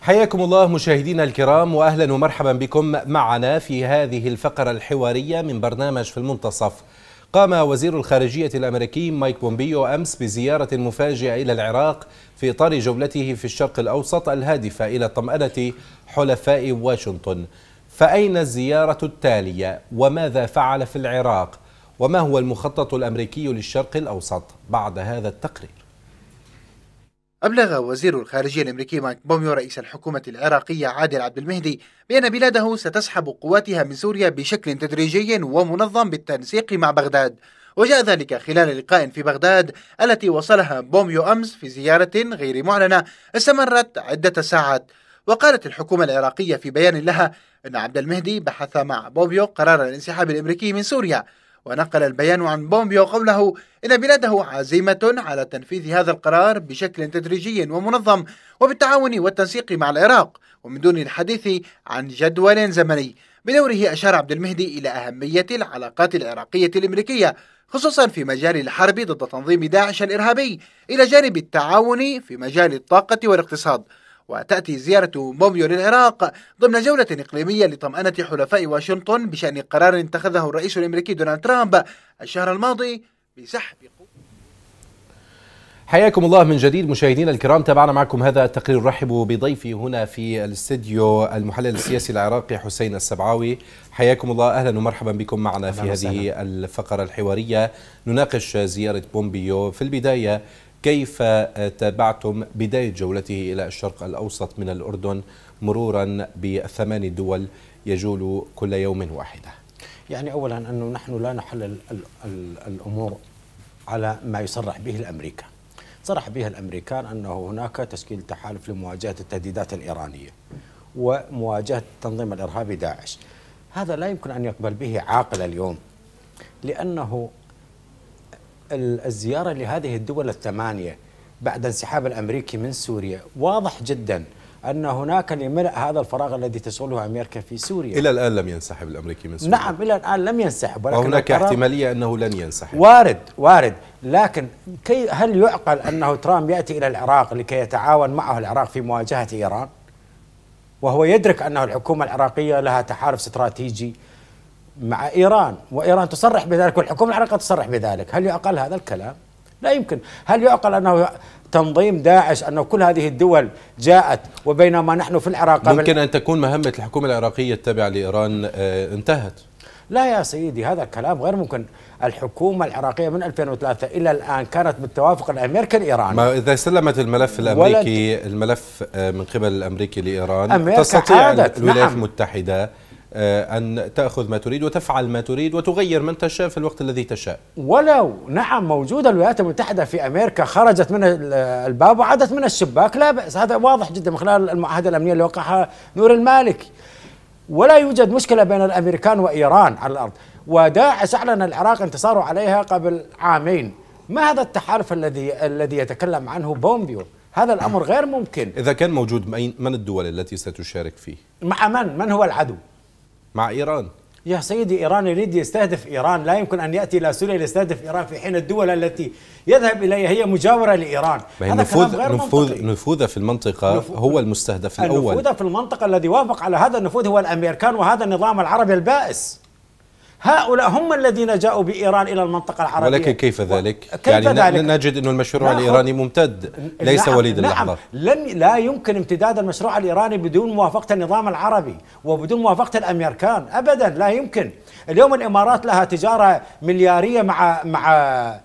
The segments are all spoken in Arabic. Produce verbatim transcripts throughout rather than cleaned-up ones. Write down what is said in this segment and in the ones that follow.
حياكم الله مشاهدينا الكرام، وأهلا ومرحبا بكم معنا في هذه الفقرة الحوارية من برنامج في المنتصف. قام وزير الخارجية الأمريكي مايك بومبيو أمس بزيارة مفاجئة إلى العراق في إطار جولته في الشرق الأوسط الهادفة إلى طمأنة حلفاء واشنطن. فأين الزيارة التالية؟ وماذا فعل في العراق؟ وما هو المخطط الأمريكي للشرق الأوسط؟ بعد هذا التقرير. أبلغ وزير الخارجية الأمريكي مايك بومبيو رئيس الحكومة العراقية عادل عبد المهدي بأن بلاده ستسحب قواتها من سوريا بشكل تدريجي ومنظم بالتنسيق مع بغداد. وجاء ذلك خلال لقاء في بغداد التي وصلها بومبيو أمس في زيارة غير معلنة استمرت عدة ساعات. وقالت الحكومة العراقية في بيان لها أن عبد المهدي بحث مع بومبيو قرار الانسحاب الأمريكي من سوريا. ونقل البيان عن بومبيو قوله إن بلاده عزيمة على تنفيذ هذا القرار بشكل تدريجي ومنظم وبالتعاون والتنسيق مع العراق ومن دون الحديث عن جدول زمني. بدوره أشار عبد المهدي إلى أهمية العلاقات العراقية الأمريكية خصوصا في مجال الحرب ضد تنظيم داعش الإرهابي إلى جانب التعاون في مجال الطاقة والاقتصاد. وتأتي زيارة بومبيو للعراق ضمن جولة إقليمية لطمأنة حلفاء واشنطن بشأن قرار اتخذه الرئيس الأمريكي دونالد ترامب الشهر الماضي بسحب. حياكم الله من جديد مشاهدينا الكرام، تابعنا معكم هذا التقرير. رحب بضيفي هنا في الاستديو المحلل السياسي العراقي حسين السبعاوي. حياكم الله، أهلا ومرحبا بكم معنا في هذه الفقرة الحوارية. نناقش زيارة بومبيو. في البداية، كيف تابعتم بداية جولته إلى الشرق الأوسط من الأردن مرورا بثمان دول يجول كل يوم واحدة؟ يعني أولا أنه نحن لا نحلل الأمور على ما يصرح به الأمريكان. صرح به الأمريكان أنه هناك تشكيل تحالف لمواجهة التهديدات الإيرانية ومواجهة التنظيم الإرهابي داعش. هذا لا يمكن أن يقبل به عاقل اليوم، لأنه الزيارة لهذه الدول الثمانية بعد انسحاب الأمريكي من سوريا واضح جدا أن هناك لملء هذا الفراغ الذي تشغله أمريكا في سوريا. إلى الآن لم ينسحب الأمريكي من سوريا. نعم، إلى الآن لم ينسحب، ولكن وهناك احتمالية أنه لن ينسحب. وارد وارد لكن كي هل يعقل أنه ترامب يأتي إلى العراق لكي يتعاون معه العراق في مواجهة إيران وهو يدرك أنه الحكومة العراقية لها تحالف استراتيجي مع إيران، وإيران تصرح بذلك والحكومة العراقية تصرح بذلك؟ هل يعقل هذا الكلام؟ لا يمكن. هل يعقل أنه تنظيم داعش، أنه كل هذه الدول جاءت وبينما نحن في العراق ممكن أن تكون مهمة الحكومة العراقية التابعة لإيران آه انتهت؟ لا يا سيدي، هذا الكلام غير ممكن. الحكومة العراقية من ألفين وثلاثة إلى الآن كانت بالتوافق الأمريكي الإيراني. ما إذا سلمت الملف الأمريكي الملف من قبل الأمريكي لإيران، تستطيع الولايات نعم. المتحدة أن تأخذ ما تريد وتفعل ما تريد وتغير من تشاء في الوقت الذي تشاء. ولو نعم موجودة الولايات المتحدة في أمريكا، خرجت من الباب وعادت من الشباك، لا بأس. هذا واضح جدا من خلال المعاهدة الأمنية اللي وقعها نور المالكي. ولا يوجد مشكلة بين الأمريكان وإيران على الأرض. وداعش أعلن العراق انتصاره عليها قبل عامين. ما هذا التحالف الذي الذي يتكلم عنه بومبيو؟ هذا الأمر غير ممكن. إذا كان موجود، من الدول التي ستشارك فيه؟ مع من؟ من هو العدو؟ مع إيران. يا سيدي، إيران يريد يستهدف إيران، لا يمكن أن يأتي إلى سوريا ليستهدف إيران في حين الدول التي يذهب إليها هي مجاورة لإيران. هذا نفوذ كلام غير نفوذ منطقي. نفوذ في المنطقة نفوذ هو المستهدف الأول. النفوذ في المنطقة الذي وافق على هذا النفوذ هو الأمريكان وهذا النظام العربي البائس. هؤلاء هم الذين جاءوا بإيران إلى المنطقة العربية. ولكن كيف ذلك؟ كيف يعني ذلك؟ نجد أن المشروع نعم. الإيراني ممتد، ليس نعم. وليد نعم. اللحظة. لم لا يمكن امتداد المشروع الإيراني بدون موافقة النظام العربي وبدون موافقة الأمريكان أبدا، لا يمكن. اليوم الإمارات لها تجارة مليارية مع مع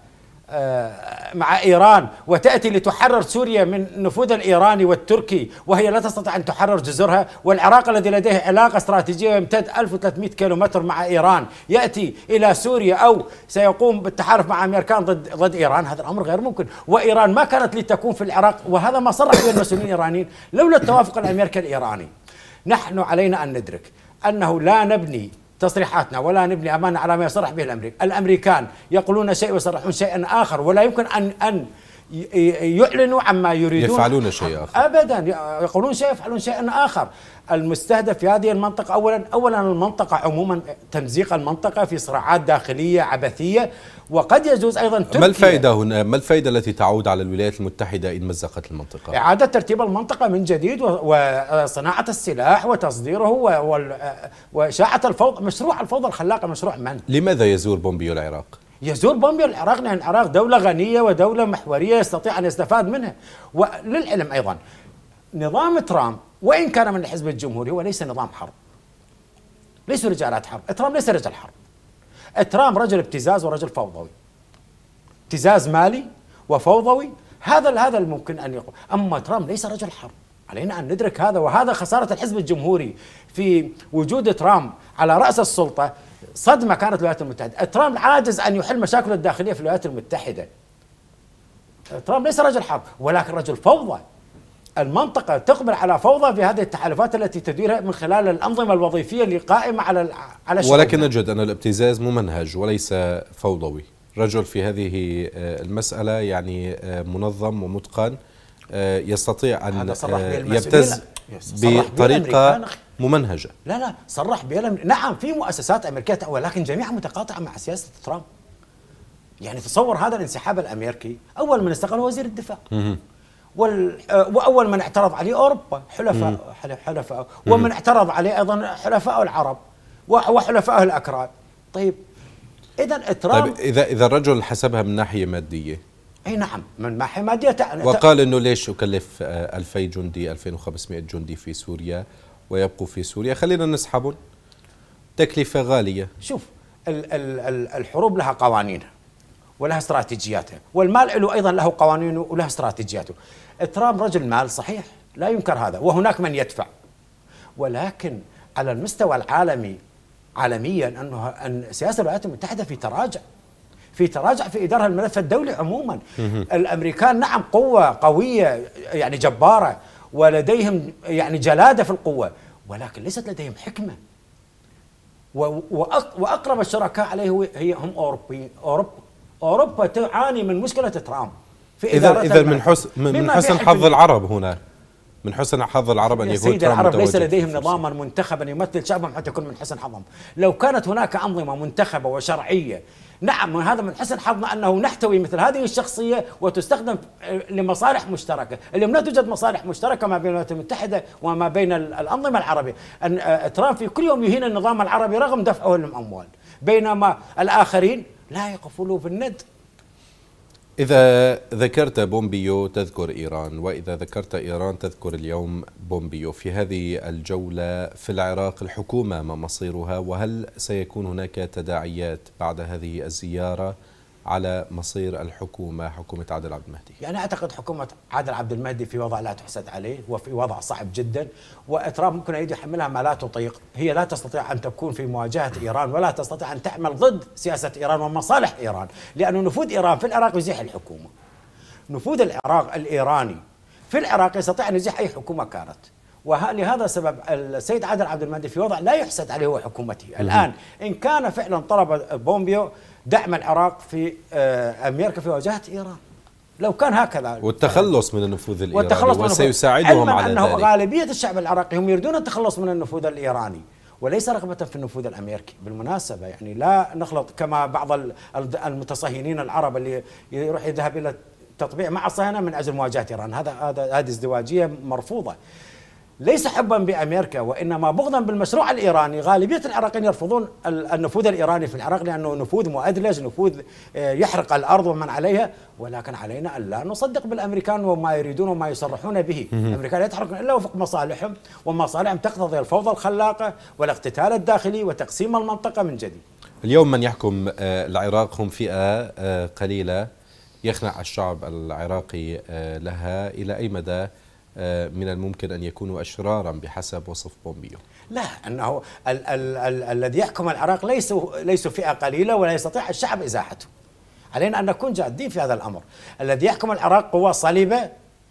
مع إيران، وتأتي لتحرر سوريا من نفوذ الإيراني والتركي وهي لا تستطيع أن تحرر جزرها. والعراق الذي لديه علاقة استراتيجية يمتد ألف وثلاثمئة كيلومتر مع إيران يأتي إلى سوريا أو سيقوم بالتحالف مع أمريكان ضد ضد إيران. هذا الأمر غير ممكن. وإيران ما كانت لتكون في العراق، وهذا ما صرح به المسؤولين الإيرانيين لولا التوافق الأمريكي الإيراني. نحن علينا أن ندرك أنه لا نبني تصريحاتنا ولا نبني أمانة على ما يصرح به الأمريكان. الأمريكان يقولون شيء ويصرحون شيئا آخر، ولا يمكن أن أن يعلنوا عما يريدون يفعلون شيء آخر. أبدا، يقولون شيء يفعلون شيئا آخر. المستهدف في هذه المنطقة أولا أولا المنطقة عموما تمزيق المنطقة في صراعات داخلية عبثية، وقد يجوز أيضا تركيا. ما الفائدة هنا؟ ما الفائدة التي تعود على الولايات المتحدة إن مزقت المنطقة؟ إعادة ترتيب المنطقة من جديد وصناعة السلاح وتصديره وإشاعة الفوضى. مشروع الفوضى الخلاقة مشروع من؟ لماذا يزور بومبيو العراق؟ يزور بومبيو العراق لأن العراق دولة غنية ودولة محورية يستطيع أن يستفاد منها. وللعلم أيضا نظام ترامب وإن كان من الحزب الجمهوري هو ليس نظام حرب، ليسوا رجالات حرب. ترامب ليس رجل حرب، ترامب رجل ابتزاز ورجل فوضوي، ابتزاز مالي وفوضوي. هذا هذا الممكن أن يقول. أما ترامب ليس رجل حرب، علينا أن ندرك هذا، وهذا خسارة الحزب الجمهوري في وجود ترامب على رأس السلطة. صدمة كانت الولايات المتحدة. ترامب عاجز أن يحل مشاكله الداخلية في الولايات المتحدة. ترامب ليس رجل حرب ولكن رجل فوضى. المنطقة تقبل على فوضى في هذه التحالفات التي تديرها من خلال الأنظمة الوظيفية اللي قائمة على على الشعوب. ولكن نجد أن الابتزاز ممنهج وليس فوضوي. رجل في هذه المسألة يعني منظم ومتقن، يستطيع أن يبتز بطريقة ممنهجة. لا لا صرح بها. نعم في مؤسسات أمريكية ولكن جميعها متقاطعة مع سياسة ترامب. يعني تصور هذا الانسحاب الأمريكي، أول من استقال وزير الدفاع، وأول من اعترض عليه أوروبا حلفاء حلفاء ومن اعترض عليه أيضا حلفاء العرب وحلفاء الأكراد. طيب إذا ترامب طيب إذا إذا الرجل حسبها من ناحية مادية، أي نعم من ناحية مادية، وقال إنه ليش أكلف ألفي جندي ألفين وخمسمائة جندي في سوريا ويبقوا في سوريا، خلينا نسحبهم، تكلفة غالية. شوف ال ال الحروب لها قوانينها ولها استراتيجياتها، والمال له أيضا له قوانينه ولها استراتيجياته. ترامب رجل مال صحيح، لا ينكر هذا، وهناك من يدفع، ولكن على المستوى العالمي عالميا أنه أن سياسة الولايات المتحدة في تراجع في تراجع في إدارة الملف الدولي عموما. الأمريكان نعم قوة قوية يعني جبارة ولديهم يعني جلادة في القوة، ولكن ليست لديهم حكمة. وأقرب الشركاء عليه هي هم أوروبيين. أوروبا أوروبا تعاني من مشكلة ترامب في إدارة إذا إذا من حسن من حسن حظ العرب هنا من حسن حظ العرب أن يكون ترامب العرب ليس لديهم نظاما منتخبا يمثل شعبهم حتى يكون من حسن حظهم. لو كانت هناك أنظمة منتخبة وشرعية، نعم هذا من حسن حظنا أنه نحتوي مثل هذه الشخصية وتستخدم لمصالح مشتركة. اليوم لا توجد مصالح مشتركة ما بين الولايات المتحدة وما بين الأنظمة العربية. أن ترامب في كل يوم يهين النظام العربي رغم دفعه للأموال، بينما الآخرين لا يقفلوا بالند. إذا ذكرت بومبيو تذكر إيران، وإذا ذكرت إيران تذكر اليوم بومبيو. في هذه الجولة في العراق الحكومة ما مصيرها، وهل سيكون هناك تداعيات بعد هذه الزيارة على مصير الحكومة حكومة عادل عبد المهدي؟ يعني أعتقد حكومة عادل عبد المهدي في وضع لا تحسد عليه وفي وضع صعب جدا، وترامب ممكن أن يحملها ما لا تطيق. هي لا تستطيع أن تكون في مواجهة إيران ولا تستطيع أن تعمل ضد سياسة إيران ومصالح إيران، لأن نفوذ إيران في العراق يزيح الحكومة. نفوذ العراق الإيراني في العراق يستطيع أن يزيح أي حكومة كانت، ولهذا السبب السيد عادل عبد المهدي في وضع لا يحسد عليه هو حكومته. الآن إن كان فعلا طلب بومبيو دعم العراق في أمريكا في مواجهة إيران، لو كان هكذا والتخلص من النفوذ الإيراني وسيساعدهم على أنه ذلك. غالبية الشعب العراقي هم يريدون التخلص من النفوذ الإيراني وليس رغبة في النفوذ الأمريكي. بالمناسبة يعني لا نخلط كما بعض المتصهينين العرب اللي يروح يذهب إلى التطبيع مع الصهاينة من أجل مواجهة إيران. هذا هذا هذه ازدواجية مرفوضة، ليس حبا بأمريكا وإنما بغضا بالمشروع الإيراني. غالبية العراقيين يرفضون النفوذ الإيراني في العراق لأنه نفوذ مؤدلج، نفوذ يحرق الأرض ومن عليها، ولكن علينا أن لا نصدق بالأمريكان وما يريدون وما يصرحون به. الأمريكان لا يتحركون إلا وفق مصالحهم، ومصالحهم تقتضي الفوضى الخلاقة والاقتتال الداخلي وتقسيم المنطقة من جديد. اليوم من يحكم العراق هم فئة قليلة يخنع الشعب العراقي لها. إلى أي مدى من الممكن أن يكونوا أشرارا بحسب وصف بومبيو؟ لا، أنه ال ال ال الذي يحكم العراق ليسوا ليسوا فئة قليلة ولا يستطيع الشعب إزاحته. علينا أن نكون جادين في هذا الأمر. الذي يحكم العراق قوة صليبة،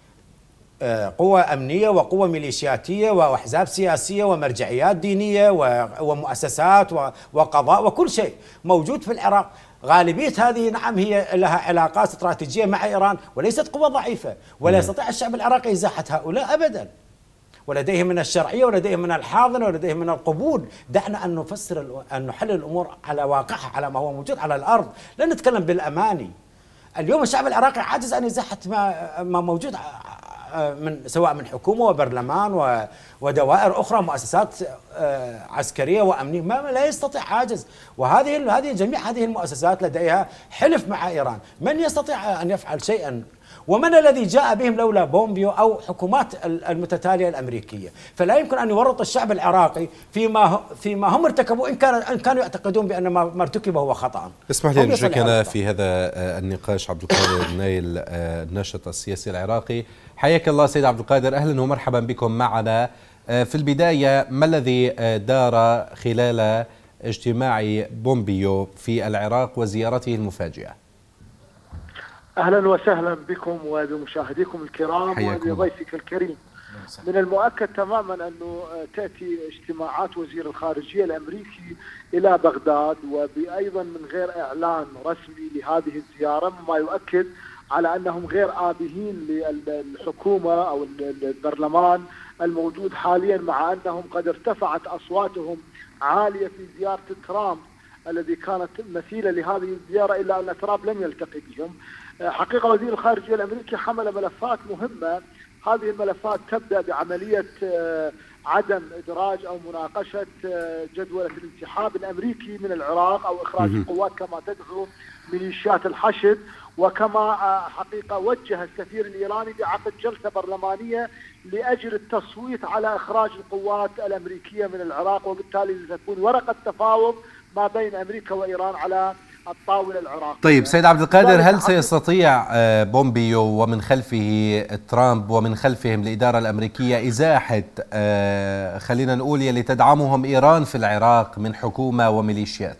قوة أمنية وقوة ميليشياتية وأحزاب سياسية ومرجعيات دينية ومؤسسات وقضاء وكل شيء موجود في العراق. غالبية هذه نعم هي لها علاقات استراتيجية مع إيران وليست قوة ضعيفة، ولا يستطيع الشعب العراقي إزاحة هؤلاء أبدا، ولديهم من الشرعية ولديهم من الحاضنة ولديهم من القبول. دعنا أن نفسر أن نحلل الأمور على واقعها، على ما هو موجود على الأرض، لا نتكلم بالأماني. اليوم الشعب العراقي عاجز عن إزاحة ما ما موجود من سواء من حكومة وبرلمان ودوائر أخرى، مؤسسات عسكرية وأمنية، ما لا يستطيع، عاجز. وهذه هذه جميع هذه المؤسسات لديها حلف مع إيران، من يستطيع أن يفعل شيئا؟ ومن الذي جاء بهم لولا بومبيو أو حكومات المتتالية الأمريكية؟ فلا يمكن أن يورط الشعب العراقي فيما فيما هم ارتكبوا إن كان إن كانوا يعتقدون بأن ما ارتكب هو خطأ. اسمح لي أن أشاركنا في هذا النقاش عبد القادر نايل، الناشط السياسي العراقي. حياك الله سيد عبد القادر، أهلا ومرحبا بكم معنا. في البداية، ما الذي دار خلال اجتماع بومبيو في العراق وزيارته المفاجئة؟ أهلا وسهلا بكم وبمشاهديكم الكرام وبضيفك الكريم. من المؤكد تماما أنه تأتي اجتماعات وزير الخارجية الأمريكي إلى بغداد وبأيضا من غير إعلان رسمي لهذه الزيارة، مما يؤكد على أنهم غير آبهين للحكومة أو البرلمان الموجود حاليا، مع أنهم قد ارتفعت أصواتهم عالية في زيارة ترامب الذي كانت مثيلة لهذه الزيارة، إلا أن ترامب لم يلتقي بهم. حقيقة وزير الخارجية الأمريكي حمل ملفات مهمة، هذه الملفات تبدأ بعملية عدم إدراج أو مناقشة جدولة الانسحاب الأمريكي من العراق أو إخراج القوات كما تدعو ميليشيات الحشد، وكما حقيقة وجه السفير الإيراني بعقد جلسة برلمانية لأجل التصويت على إخراج القوات الأمريكية من العراق، وبالتالي ستكون ورقة تفاوض ما بين أمريكا وإيران على الطاولة العراقية. طيب سيد عبد القادر، هل سيستطيع بومبيو ومن خلفه ترامب ومن خلفهم الإدارة الأمريكية إزاحة خلينا نقول يلي تدعمهم إيران في العراق من حكومة وميليشيات؟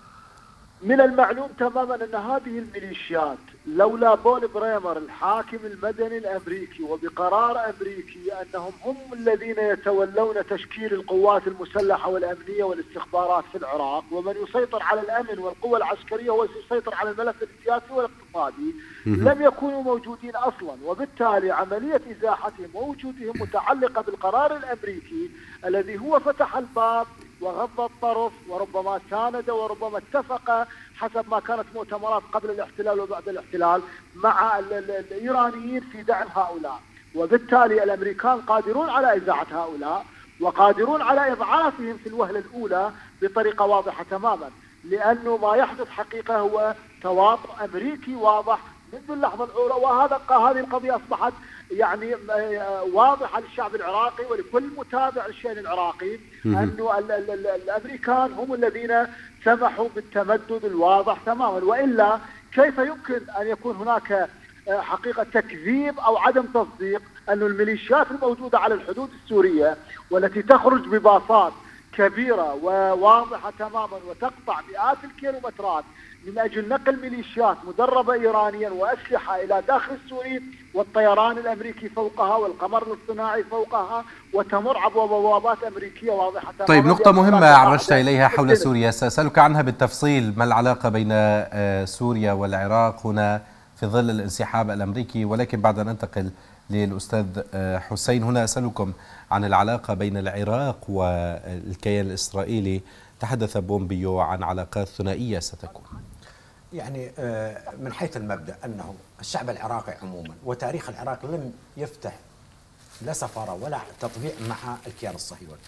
من المعلوم تماما أن هذه الميليشيات لولا بول بريمر الحاكم المدني الأمريكي وبقرار أمريكي أنهم هم الذين يتولون تشكيل القوات المسلحة والأمنية والاستخبارات في العراق، ومن يسيطر على الأمن والقوى العسكرية هو يسيطر على الملف السياسي والاقتصادي، لم يكونوا موجودين أصلا. وبالتالي عملية إزاحتهم ووجودهم متعلقة بالقرار الأمريكي الذي هو فتح الباب وغض الطرف وربما ساند وربما اتفق حسب ما كانت مؤتمرات قبل الاحتلال وبعد الاحتلال مع الإيرانيين في دعم هؤلاء. وبالتالي الأمريكان قادرون على إزاحة هؤلاء وقادرون على إضعافهم في الوهلة الأولى بطريقة واضحة تماما، لأنه ما يحدث حقيقة هو تواطؤ أمريكي واضح منذ اللحظة الأولى، وهذا هذه القضية أصبحت يعني واضحة للشعب العراقي ولكل متابع للشأن العراقي، أنه الأمريكان هم الذين سمحوا بالتمدد الواضح تماما، وإلا كيف يمكن أن يكون هناك حقيقة تكذيب أو عدم تصديق أن الميليشيات الموجودة على الحدود السورية والتي تخرج بباصات كبيرة وواضحة تماما وتقطع مئات الكيلومترات من أجل نقل ميليشيات مدربة إيرانيا وأسلحة إلى داخل السوري، والطيران الأمريكي فوقها والقمر الاصطناعي فوقها، وتمر عبر بوابات أمريكية واضحة تماما. طيب، نقطة مهمة عرجت إليها حول سوريا، سأسألك عنها بالتفصيل. ما العلاقة بين سوريا والعراق هنا في ظل الانسحاب الأمريكي؟ ولكن بعد أن أنتقل للأستاذ حسين، هنا أسألكم عن العلاقة بين العراق والكيان الإسرائيلي. تحدث بومبيو عن علاقات ثنائية ستكون. يعني من حيث المبدأ أنه الشعب العراقي عموما وتاريخ العراق لم يفتح لا سفارة ولا تطبيع مع الكيان الصهيوني.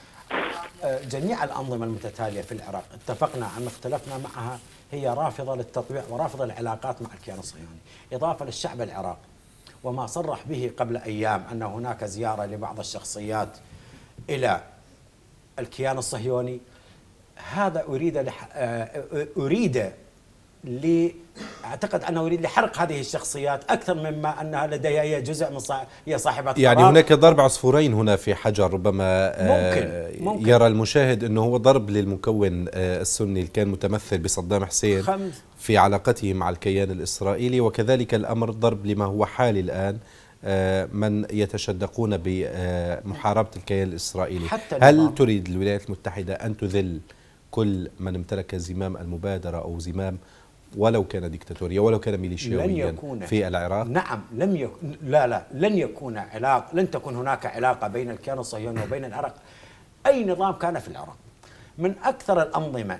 جميع الأنظمة المتتالية في العراق اتفقنا عما اختلفنا معها هي رافضة للتطبيع ورافضة العلاقات مع الكيان الصهيوني، إضافة للشعب العراقي وما صرح به قبل أيام أن هناك زيارة لبعض الشخصيات إلى الكيان الصهيوني. هذا أريد لح... أريد لي أعتقد أنه يريد لحرق هذه الشخصيات أكثر مما أنها لديها هي جزء من صاحب هي صاحبة يعني قرار. هناك ضرب عصفورين هنا في حجر، ربما ممكن. ممكن. يرى المشاهد أنه هو ضرب للمكون السني اللي كان متمثل بصدام حسين خمس. في علاقته مع الكيان الإسرائيلي، وكذلك الأمر ضرب لما هو حالي الآن من يتشدقون بمحاربة الكيان الإسرائيلي. هل تريد الولايات المتحدة أن تذل كل من امتلك زمام المبادرة أو زمام ولو كان ديكتاتورية ولو كان ميليشياويا في العراق؟ نعم لم يكن، لا لا لن يكون علاقة، لن تكون هناك علاقة بين الكيان الصهيوني وبين العراق. أي نظام كان في العراق من أكثر الأنظمة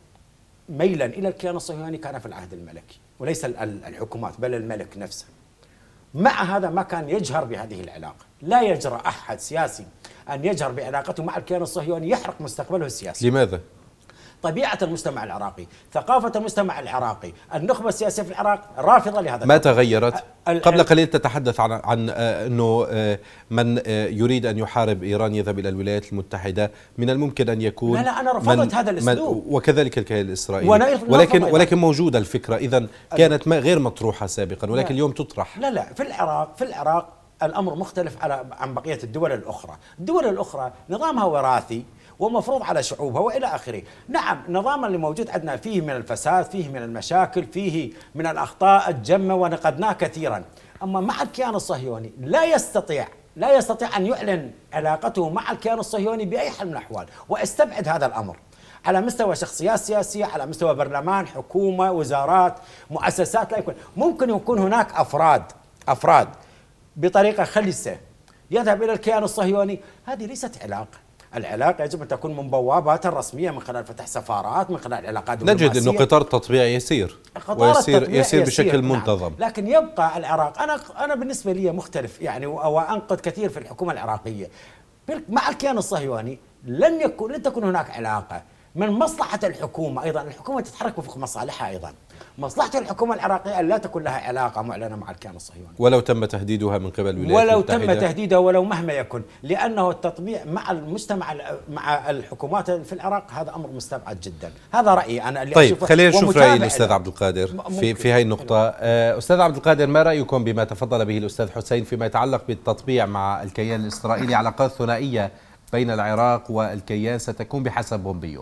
ميلا إلى الكيان الصهيوني كان في العهد الملكي، وليس الحكومات بل الملك نفسه. مع هذا ما كان يجهر بهذه العلاقة. لا يجرأ أحد سياسي أن يجهر بعلاقته مع الكيان الصهيوني يحرق مستقبله السياسي. لماذا؟ طبيعة المجتمع العراقي، ثقافة المجتمع العراقي، النخبة السياسية في العراق رافضة لهذا. ما تغيرت؟ قبل قليل تتحدث عن عن أنه من يريد أن يحارب إيران يذهب إلى الولايات المتحدة، من الممكن أن يكون. لا لا أنا رفضت هذا الأسلوب، وكذلك الكيان الإسرائيلي، ولكن ولكن موجودة الفكرة إذا كانت غير مطروحة سابقا ولكن اليوم تطرح. لا لا في العراق في العراق الأمر مختلف على عن بقية الدول الأخرى. الدول الأخرى نظامها وراثي ومفروض على شعوبها وإلى آخره. نعم النظام اللي موجود عندنا فيه من الفساد، فيه من المشاكل، فيه من الأخطاء الجمة ونقدناه كثيرا. أما مع الكيان الصهيوني لا يستطيع لا يستطيع أن يعلن علاقته مع الكيان الصهيوني بأي حال من الأحوال، واستبعد هذا الأمر على مستوى شخصيات سياسية، على مستوى برلمان، حكومة، وزارات، مؤسسات. لا يكون ممكن يكون هناك أفراد أفراد بطريقة خلسة يذهب إلى الكيان الصهيوني. هذه ليست علاقة. العلاقة يجب أن تكون من بوابات رسمية، من خلال فتح سفارات، من خلال علاقات دبلوماسية. نجد أنه قطار التطبيع يسير ويسير يسير بشكل منتظم. نعم. لكن يبقى العراق، أنا أنا بالنسبة لي مختلف يعني، وأنقد كثير في الحكومة العراقية مع الكيان الصهيوني. لن يكون لن تكون هناك علاقة. من مصلحة الحكومة أيضا، الحكومة تتحرك وفق مصالحها أيضا، مصلحة الحكومة العراقية أن لا تكون لها علاقة معلنة مع الكيان الصهيوني ولو تم تهديدها من قبل الولايات ولو المتحدة. تم تهديدها ولو مهما يكن، لأنه التطبيع مع المجتمع مع الحكومات في العراق هذا أمر مستبعد جدا. هذا رأيي أنا اللي طيب خلينا نشوف رأي الأستاذ عبد القادر في في هذه النقطة. أستاذ عبد القادر، ما رأيكم بما تفضل به الأستاذ حسين فيما يتعلق بالتطبيع مع الكيان الإسرائيلي؟ علاقات ثنائية بين العراق والكيان ستكون بحسب بومبيو.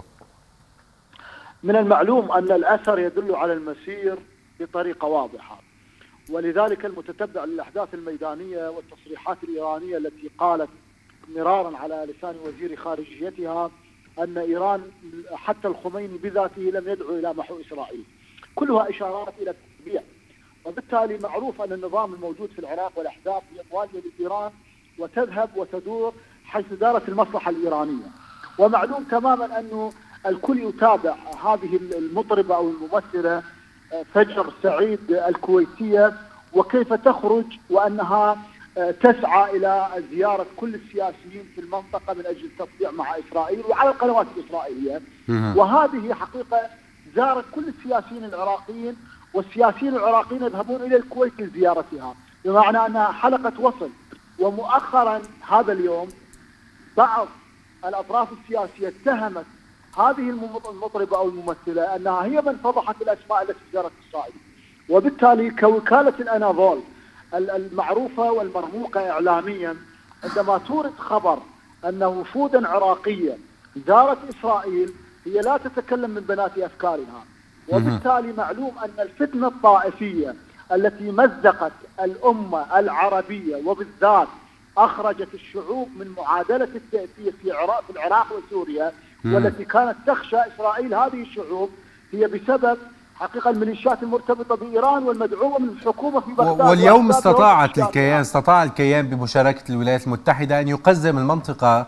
من المعلوم أن الأثر يدل على المسير بطريقة واضحة، ولذلك المتتبع للأحداث الميدانية والتصريحات الإيرانية التي قالت مرارا على لسان وزير خارجيتها أن إيران حتى الخميني بذاته لم يدعو إلى محو إسرائيل، كلها إشارات إلى التطبيع. وبالتالي معروف أن النظام الموجود في العراق والأحداث هي موالية لإيران وتذهب وتدور حيث دارت المصلحة الإيرانية. ومعلوم تماما أنه الكل يتابع هذه المطربة أو الممثلة فجر سعيد الكويتية وكيف تخرج وأنها تسعى إلى زيارة كل السياسيين في المنطقة من أجل التطبيع مع إسرائيل وعلى القنوات الإسرائيلية. وهذه حقيقة زارت كل السياسيين العراقيين، والسياسيين العراقيين يذهبون إلى الكويت لزيارتها، بمعنى أنها حلقة وصل. ومؤخرا هذا اليوم بعض الأطراف السياسية اتهمت هذه المطربة أو الممثلة أنها هي من فضحت الأسماء التي زارت إسرائيل. وبالتالي كوكالة الأناضول المعروفة والمرموقة إعلاميا عندما تورد خبر أن وفودا عراقية زارت إسرائيل هي لا تتكلم من بنات أفكارها. وبالتالي معلوم أن الفتنة الطائفية التي مزقت الأمة العربية وبالذات أخرجت الشعوب من معادلة التأثير في العراق, في العراق وسوريا، والتي كانت تخشى إسرائيل، هذه الشعوب هي بسبب حقيقة الميليشيات المرتبطة بإيران والمدعومة من الحكومة في بغداد. واليوم استطاعت الكيان استطاع الكيان بمشاركة الولايات المتحدة أن يقزم المنطقة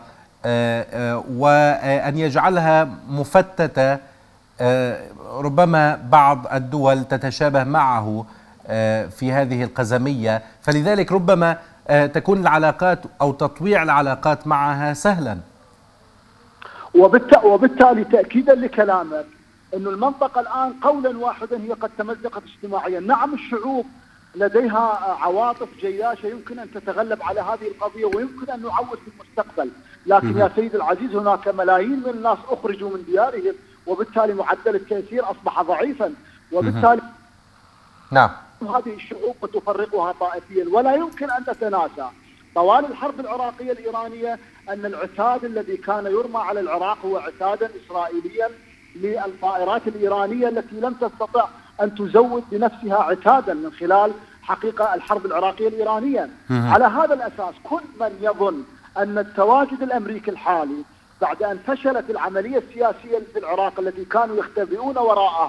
وأن يجعلها مفتتة، ربما بعض الدول تتشابه معه في هذه القزمية، فلذلك ربما تكون العلاقات أو تطويع العلاقات معها سهلا. وبالتالي تأكيدا لكلامك أن المنطقة الآن قولا واحدا هي قد تمزقت اجتماعيا. نعم الشعوب لديها عواطف جياشة يمكن أن تتغلب على هذه القضية ويمكن أن نعوز في المستقبل، لكن يا سيد العزيز هناك ملايين من الناس أخرجوا من ديارهم، وبالتالي معدل التأثير أصبح ضعيفا. وبالتالي نعم هذه الشعوب تفرقها طائفيا. ولا يمكن أن نتناسى طوال الحرب العراقية الإيرانية أن العتاد الذي كان يرمى على العراق هو عتادا إسرائيليا للطائرات الإيرانية التي لم تستطع أن تزود بنفسها عتادا من خلال حقيقة الحرب العراقية الإيرانية. على هذا الأساس كل من يظن أن التواجد الأمريكي الحالي بعد أن فشلت العملية السياسية في العراق التي كانوا يختبئون وراءها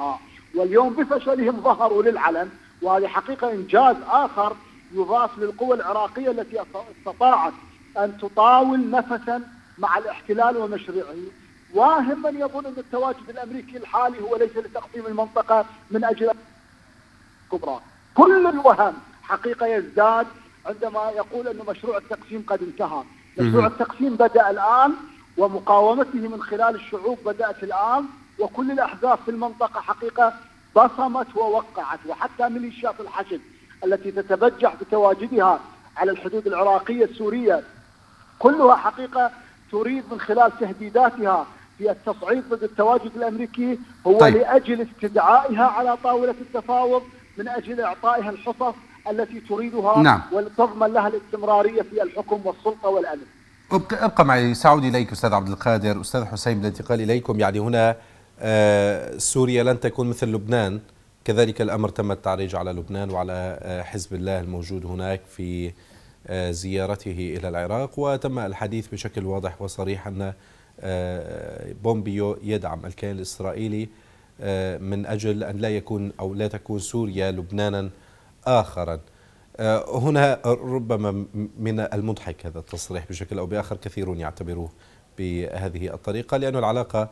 واليوم بفشلهم ظهروا للعلن، وهذه حقيقة إنجاز آخر يضاف للقوى العراقية التي استطاعت أن تطاول نفسا مع الاحتلال ومشروعه. واهم من يظن أن التواجد الأمريكي الحالي هو ليس لتقسيم المنطقة من أجل كبرى. كل الوهم حقيقة يزداد عندما يقول أن مشروع التقسيم قد انتهى. مشروع التقسيم بدأ الآن، ومقاومته من خلال الشعوب بدأت الآن، وكل الأحزاب في المنطقة حقيقة بصمت ووقعت، وحتى ميليشيات الحشد التي تتبجح بتواجدها على الحدود العراقية السورية كلها حقيقة تريد من خلال تهديداتها في التصعيد ضد التواجد الأمريكي هو طيب. لأجل استدعائها على طاولة التفاوض، من أجل إعطائها الحصص التي تريدها، نعم. ولتضمن لها الاستمرارية في الحكم والسلطة والأمن. ابقى, ابقى معي، سأعود إليك أستاذ عبد القادر. أستاذ حسين، بالانتقال إليكم، يعني هنا آه سوريا لن تكون مثل لبنان، كذلك الأمر تم التعريج على لبنان وعلى آه حزب الله الموجود هناك في آه زيارته إلى العراق، وتم الحديث بشكل واضح وصريح أن آه بومبيو يدعم الكيان الإسرائيلي آه من أجل أن لا يكون أو لا تكون سوريا لبنانا آخرا. آه هنا ربما من المضحك هذا التصريح بشكل أو بآخر، كثيرون يعتبروه بهذه الطريقة، لأن العلاقة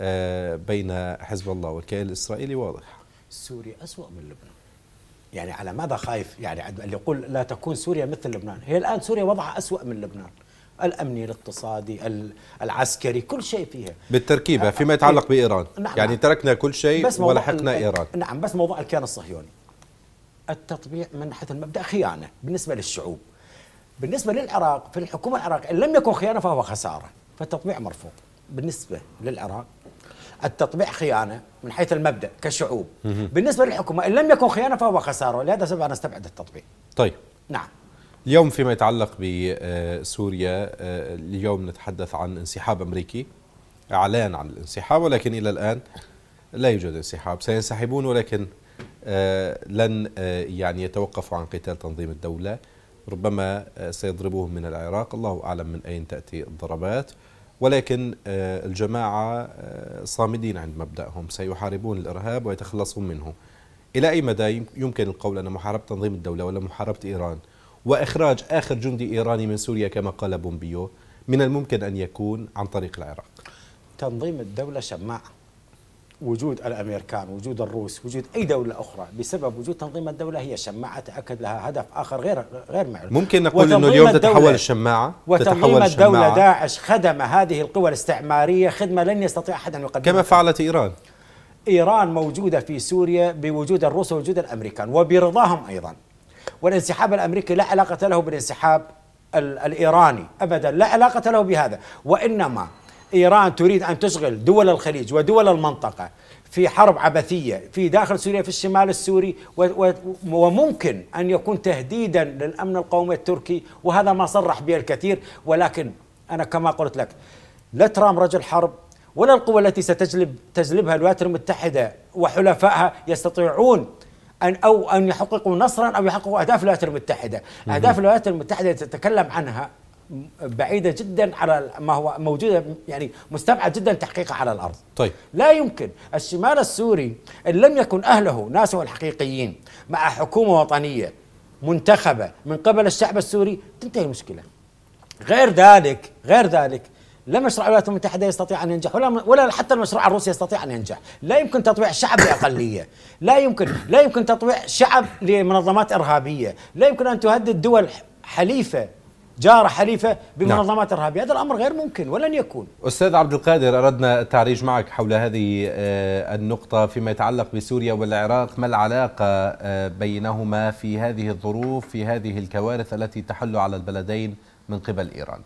بين حزب الله والكيان الإسرائيلي واضح. سوريا أسوأ من لبنان، يعني على ماذا خايف؟ يعني اللي يقول لا تكون سوريا مثل لبنان، هي الآن سوريا وضعها أسوأ من لبنان، الأمني، الاقتصادي، العسكري، كل شيء فيها بالتركيبة فيما يتعلق بإيران. نعم يعني تركنا كل شيء ولحقنا إيران. نعم، بس موضوع الكيان الصهيوني التطبيع من ناحية المبدأ خيانة بالنسبة للشعوب. بالنسبة للعراق، في الحكومة العراقية إن لم يكن خيانة فهو خسارة، فالتطبيع مرفوض. بالنسبة للعراق التطبيع خيانة من حيث المبدأ كشعوب. بالنسبة للحكومة إن لم يكن خيانة فهو خسارة، ولهذا سبب أن نستبعد التطبيع. طيب نعم. اليوم فيما يتعلق بسوريا، اليوم نتحدث عن انسحاب أمريكي، إعلان عن الانسحاب، ولكن إلى الآن لا يوجد انسحاب. سينسحبون ولكن لن يعني يتوقفوا عن قتال تنظيم الدولة، ربما سيضربوهم من العراق، الله أعلم من أين تأتي الضربات، ولكن الجماعة صامدين عند مبدأهم، سيحاربون الإرهاب ويتخلصون منه. إلى أي مدى يمكن القول أن محاربة تنظيم الدولة ولا محاربة إيران وإخراج آخر جندي إيراني من سوريا كما قال بومبيو من الممكن أن يكون عن طريق العراق؟ تنظيم الدولة شماعة، وجود الأمريكان، وجود الروس، وجود أي دولة أخرى، بسبب وجود تنظيم الدولة هي شماعة تأكد لها هدف آخر غير غير معلوم. ممكن نقول أنه اليوم تتحول الشماعة، وتنظيم الدولة داعش خدم هذه القوى الاستعمارية خدمة لن يستطيع أحد أن يقدمها كما فعلت إيران. إيران موجودة في سوريا بوجود الروس ووجود الأمريكان وبرضاهم أيضا، والانسحاب الأمريكي لا علاقة له بالانسحاب الإيراني أبدا، لا علاقة له بهذا، وإنما إيران تريد أن تشغل دول الخليج ودول المنطقة في حرب عبثية في داخل سوريا في الشمال السوري، وممكن أن يكون تهديدا للأمن القومي التركي، وهذا ما صرح به الكثير. ولكن أنا كما قلت لك، لا ترام رجل حرب ولا القوى التي ستجلب تجلبها الولايات المتحدة وحلفائها يستطيعون أن أو أن يحققوا نصرا أو يحققوا أهداف الولايات المتحدة. أهداف الولايات المتحدة تتكلم عنها بعيدة جدا على ما هو موجودة، يعني مستبعد جدا تحقيقها على الأرض. طيب. لا يمكن. الشمال السوري إن لم يكن أهله ناسه الحقيقيين مع حكومة وطنية منتخبة من قبل الشعب السوري تنتهي المشكلة. غير ذلك غير ذلك لا مشروع الولايات المتحدة يستطيع أن ينجح، ولا ولا حتى المشروع الروسي يستطيع أن ينجح. لا يمكن تطويع شعب لأقلية، لا يمكن لا يمكن تطويع شعب لمنظمات إرهابية، لا يمكن أن تهدد دول حليفة جارة حليفة بمنظمات نعم. إرهابية. هذا الأمر غير ممكن ولن يكون. أستاذ عبد القادر، أردنا التعريج معك حول هذه النقطة فيما يتعلق بسوريا والعراق. ما العلاقة بينهما في هذه الظروف، في هذه الكوارث التي تحل على البلدين من قبل إيران؟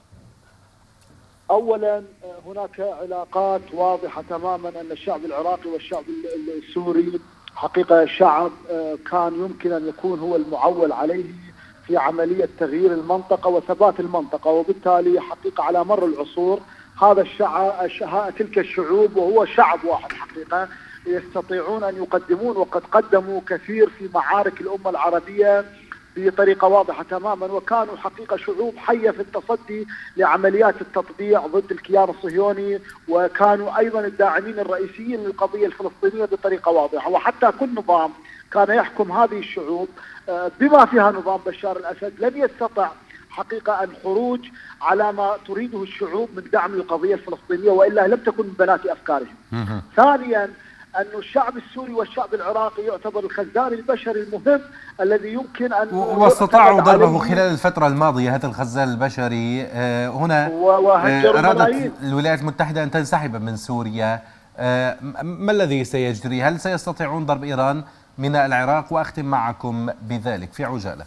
أولا هناك علاقات واضحة تماما، أن الشعب العراقي والشعب السوري حقيقة شعب كان يمكن أن يكون هو المعول عليه في عملية تغيير المنطقة وثبات المنطقة، وبالتالي حقيقة على مر العصور هذا الشعب تلك الشعوب وهو شعب واحد حقيقة يستطيعون أن يقدمون، وقد قدموا كثير في معارك الأمة العربية بطريقة واضحة تماما، وكانوا حقيقة شعوب حية في التصدي لعمليات التطبيع ضد الكيان الصهيوني، وكانوا أيضا الداعمين الرئيسيين للقضية الفلسطينية بطريقة واضحة. وحتى كل نظام كان يحكم هذه الشعوب بما فيها نظام بشار الأسد لم يستطع حقيقة الخروج على ما تريده الشعوب من دعم القضية الفلسطينية، وإلا لم تكن من بنات أفكارهم. ثانيا أن الشعب السوري والشعب العراقي يعتبر الخزان البشري المهم الذي يمكن أن واستطاعوا ضربه خلال الفترة الماضية. هذا الخزان البشري هنا أرادت الولايات المتحدة أن تنسحب من سوريا. ما الذي سيجري؟ هل سيستطيعون ضرب إيران من العراق؟ وأختم معكم بذلك في عجالة.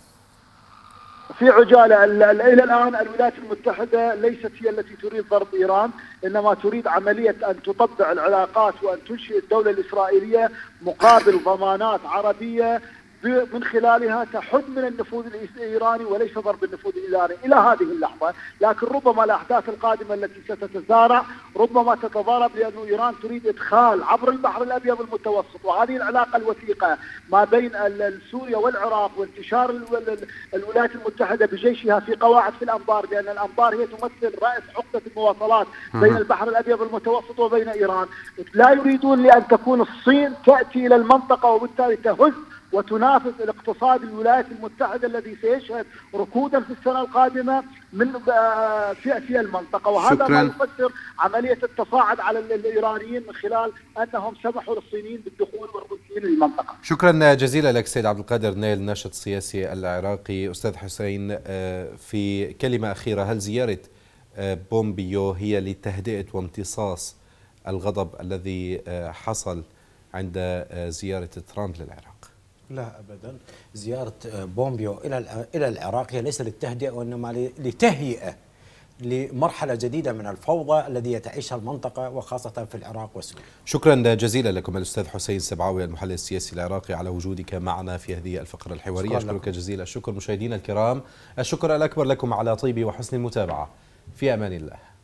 في عجالة إلى الآن الولايات المتحدة ليست هي التي تريد ضرب إيران، إنما تريد عملية أن تطبع العلاقات وأن تنشئ الدولة الإسرائيلية مقابل ضمانات عربية من خلالها تحد من النفوذ الإيراني وليس ضرب النفوذ الإيراني إلى هذه اللحظة. لكن ربما الأحداث القادمة التي ستتسارع ربما تتضارب، لأن إيران تريد إدخال عبر البحر الأبيض المتوسط، وهذه العلاقة الوثيقة ما بين سوريا والعراق وانتشار الولايات المتحدة بجيشها في قواعد في الأنبار، لأن الأنبار هي تمثل رأس عقدة المواصلات بين البحر الأبيض المتوسط وبين إيران. لا يريدون لأن تكون الصين تأتي إلى المنطقة وبالتالي تهز وتنافس الاقتصاد الولايات المتحدة الذي سيشهد ركودا في السنة القادمة من في في المنطقة. وهذا شكراً. ما يفسر عملية التصاعد على الإيرانيين من خلال أنهم سمحوا للصينيين بالدخول والروسيين للمنطقة. شكرا جزيلا لك سيد عبد القادر نيل، ناشط سياسي العراقي. أستاذ حسين، في كلمة أخيرة، هل زيارة بومبيو هي لتهدئة وامتصاص الغضب الذي حصل عند زيارة ترامب للعراق؟ لا أبدا، زيارة بومبيو إلى إلى العراق هي ليس للتهدئة وإنما لتهيئة لمرحلة جديدة من الفوضى الذي تعيشها المنطقة وخاصة في العراق وسوريا. شكرا جزيلا لكم الأستاذ حسين السبعاوي المحلل السياسي العراقي على وجودك معنا في هذه الفقرة الحوارية. أشكرك جزيلا الشكر. مشاهدينا الكرام، الشكر الأكبر لكم على طيب وحسن المتابعة. في أمان الله.